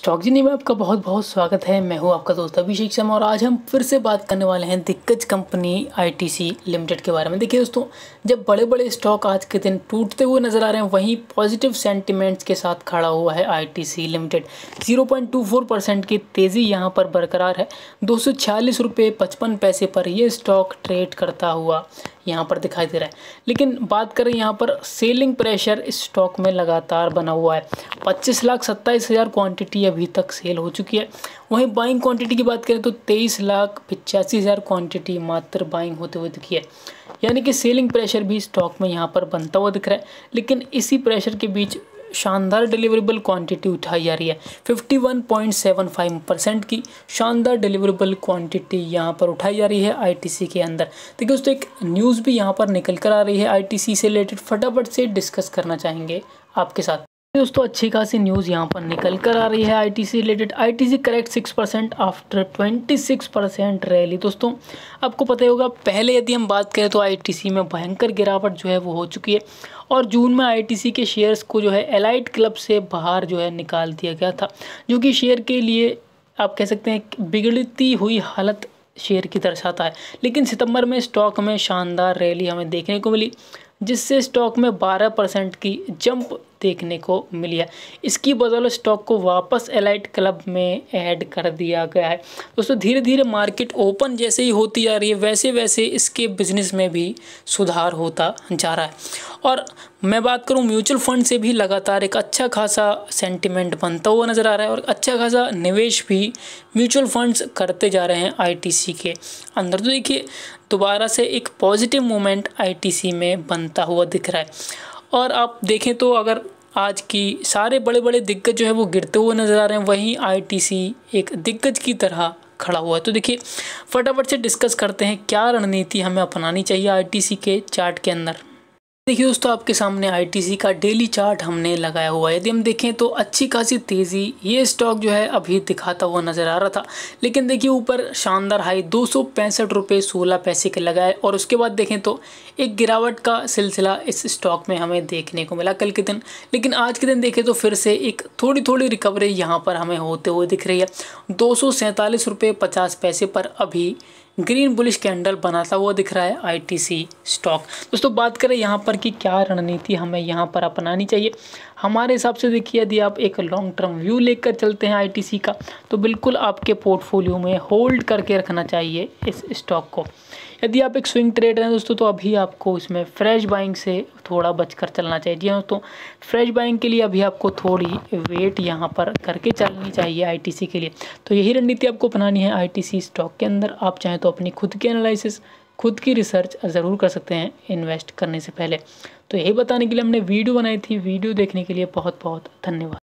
Stock जिनी में आपका बहुत बहुत स्वागत है। मैं हूं आपका दोस्त अभिषेक शर्मा और आज हम फिर से बात करने वाले हैं दिग्गज कंपनी आईटीसी लिमिटेड के बारे में। देखिए दोस्तों, जब बड़े बड़े स्टॉक आज के दिन टूटते हुए नजर आ रहे हैं, वहीं पॉजिटिव सेंटिमेंट्स के साथ खड़ा हुआ है आईटीसी लिमिटेड। 0.24% की तेज़ी यहां पर बरकरार है। 246 रुपये 55 पैसे पर यह स्टॉक ट्रेड करता हुआ यहाँ पर दिखाई दे रहा है। लेकिन बात करें यहाँ पर सेलिंग प्रेशर इस स्टॉक में लगातार बना हुआ है। 25,27,000 क्वांटिटी अभी तक सेल हो चुकी है। वहीं बाइंग क्वांटिटी की बात करें तो 23,85,000 क्वांटिटी मात्र बाइंग होते हुए दिखी है। यानी कि सेलिंग प्रेशर भी स्टॉक में यहाँ पर बनता हुआ दिख रहा है। लेकिन इसी प्रेशर के बीच शानदार डिलीवरेबल क्वांटिटी उठाई जा रही है। 51.75% की शानदार डिलीवरेबल क्वांटिटी यहाँ पर उठाई जा रही है आईटीसी के अंदर। देखिए दोस्तों, एक न्यूज़ भी यहाँ पर निकल कर आ रही है आईटीसी से रिलेटेड, फटाफट से डिस्कस करना चाहेंगे आपके साथ। दोस्तों, अच्छी खासी न्यूज़ यहाँ पर निकल कर आ रही है ITC related. ITC correct 6% after 26% rally. दोस्तों, आपको पता ही होगा, पहले यदि हम बात करें तो आईटीसी में भयंकर गिरावट जो है वो हो चुकी है और जून में आईटीसी के शेयर्स को जो है एलाइट क्लब से बाहर जो है निकाल दिया गया था, जो कि शेयर के लिए आप कह सकते हैं बिगड़ती हुई हालत शेयर की दर्शाता है। लेकिन सितंबर में स्टॉक में शानदार रैली हमें देखने को मिली, जिससे स्टॉक में 12% की जंप देखने को मिली है। इसकी बदौलत स्टॉक को वापस एलाइट क्लब में ऐड कर दिया गया है। दोस्तों, धीरे धीरे मार्केट ओपन जैसे ही होती जा रही है, वैसे वैसे इसके बिजनेस में भी सुधार होता जा रहा है। और मैं बात करूं म्यूचुअल फंड से भी लगातार एक अच्छा खासा सेंटिमेंट बनता हुआ नज़र आ रहा है और अच्छा खासा निवेश भी म्यूचुअल फंड्स करते जा रहे हैं आईटीसी के अंदर। तो देखिए, दोबारा से एक पॉजिटिव मोमेंट आईटीसी में बनता हुआ दिख रहा है। और आप देखें तो अगर आज की सारे बड़े बड़े दिग्गज जो है वो गिरते हुए नज़र आ रहे हैं, वहीं आईटीसी एक दिग्गज की तरह खड़ा हुआ है। तो देखिए, फटाफट से डिस्कस करते हैं क्या रणनीति हमें अपनानी चाहिए आईटीसी के चार्ट के अंदर। देखिए दोस्तों, आपके सामने आईटीसी का डेली चार्ट हमने लगाया हुआ है। यदि हम देखें तो अच्छी खासी तेज़ी ये स्टॉक जो है अभी दिखाता हुआ नज़र आ रहा था। लेकिन देखिए, ऊपर शानदार हाई 265 रुपये 16 पैसे के लगाए और उसके बाद देखें तो एक गिरावट का सिलसिला इस स्टॉक में हमें देखने को मिला कल के दिन। लेकिन आज के दिन देखें तो फिर से एक थोड़ी थोड़ी रिकवरी यहाँ पर हमें होते हुए दिख रही है। 247 रुपये 50 पैसे पर अभी ग्रीन बुलिश कैंडल बनाता हुआ दिख रहा है आईटीसी स्टॉक। दोस्तों, बात करें यहाँ पर कि क्या रणनीति हमें यहाँ पर अपनानी चाहिए, हमारे हिसाब से देखिए, यदि आप एक लॉन्ग टर्म व्यू लेकर चलते हैं आईटीसी का, तो बिल्कुल आपके पोर्टफोलियो में होल्ड करके रखना चाहिए इस स्टॉक को। यदि आप एक स्विंग ट्रेडर हैं दोस्तों, तो अभी आपको इसमें फ्रेश बाइंग से थोड़ा बचकर चलना चाहिए। जी हाँ दोस्तों, फ्रेश बाइंग के लिए अभी आपको थोड़ी वेट यहाँ पर करके चलनी चाहिए आईटीसी के लिए। तो यही रणनीति आपको अपनानी है आईटीसी स्टॉक के अंदर। आप चाहें तो अपनी खुद की एनालिसिस, खुद की रिसर्च ज़रूर कर सकते हैं इन्वेस्ट करने से पहले। तो यही बताने के लिए हमने वीडियो बनाई थी। वीडियो देखने के लिए बहुत बहुत धन्यवाद।